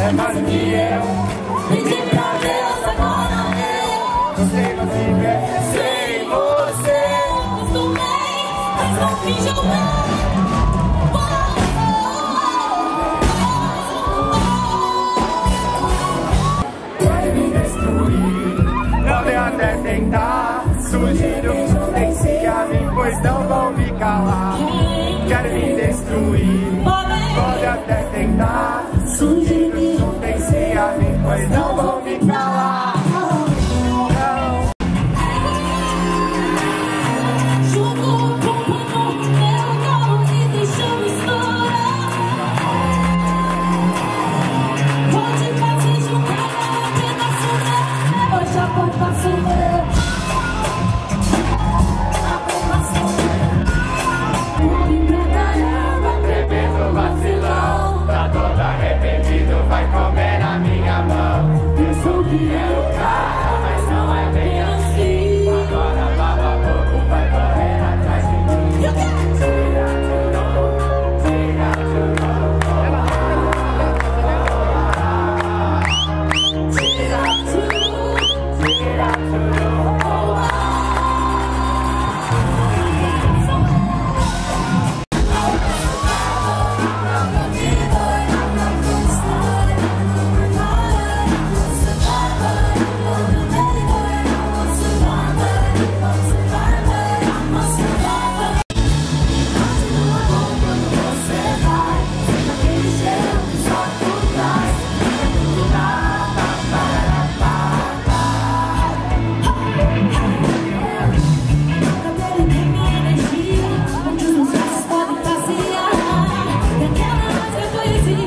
é mais do que eu. Pedi pra Deus, agora eu não sei mais viver sem você. Acostumei, mas não finjo não. Quer me destruir, podem até tentar. Sugiro que juntem-se a mim, pois não vão me calar. Quer me destruir, pode até tentar. Sugiro que juntem-se a mim, pois não vão me calar. Vai comer na minha mão. Eu sou que é o cara, mas não é bem assim. Agora baba a boca, vai correr atrás de mim. Tira tudo, tira tudo. Tira tudo, tira tudo. Poesia.